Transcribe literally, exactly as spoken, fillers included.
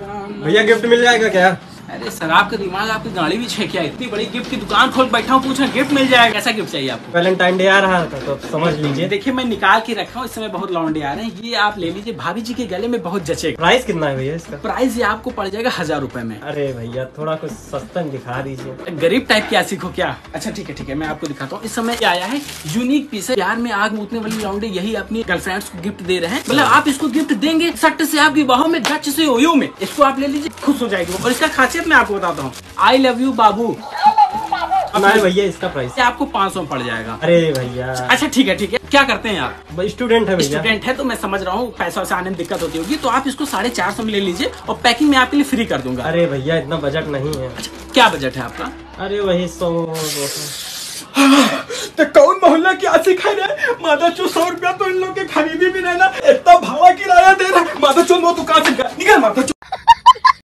भैया गिफ्ट मिल जाएगा क्या? अरे सर आपका दिमाग आपकी गाड़ी भी छे क्या? इतनी बड़ी गिफ्ट की दुकान खोल बैठा हूँ, पूछा गिफ्ट मिल जाएगा? ऐसा गिफ्ट चाहिए आपको? वैलेंटाइन डे आ रहा था तो समझ लीजिए। देखिए मैं निकाल के रखा हूँ, इस समय बहुत लौंडे आ रहे हैं, ये आप ले लीजिए, भाभी जी के गले में बहुत जचेगा। प्राइस कितना है भैया इसका? प्राइस ये आपको पड़ जाएगा हजार रुपए में। अरे भैया थोड़ा कुछ सस्ता दिखा दीजिए। गरीब टाइप क्या सीखो क्या? अच्छा ठीक है ठीक है, मैं आपको दिखाता हूँ। इस समय क्या आया है, यूनिक पीस है, प्यार में आग मूतने वाली लौंडे यही अपनी गर्लफ्रेंड्स को गिफ्ट दे रहे हैं। मतलब आप इसको गिफ्ट देंगे सट से आपकी बाहों में गच से ओयो में, इसको आप ले लीजिए, खुश हो जाएगी। और इसका खासियत मैं आपको बताता हूँ, आई लव यू बाबू। नहीं भैया इसका प्राइस आपको पाँच सौ में पड़ जाएगा। अरे भैया अच्छा ठीक है ठीक है, क्या करते हैं आप? स्टूडेंट है भैया। स्टूडेंट है तो मैं समझ रहा हूँ, पैसा से आने में दिक्कत होती होगी, तो आप इसको साढ़े चार सौ में ले लीजिए और पैकिंग में आपके लिए फ्री कर दूंगा। अरे भैया इतना बजट नहीं है। अच्छा क्या बजट है आपका? अरे वही सौ दो सौ। तो कौन मोहल्ला की आशी खा रहा है? माता चो सौ रुपया तो इन लोग के खरीदी भी नहीं ना, इतना भाड़ा किराया दे रहा है। माता चो वो दुकान से निकल, माता चो।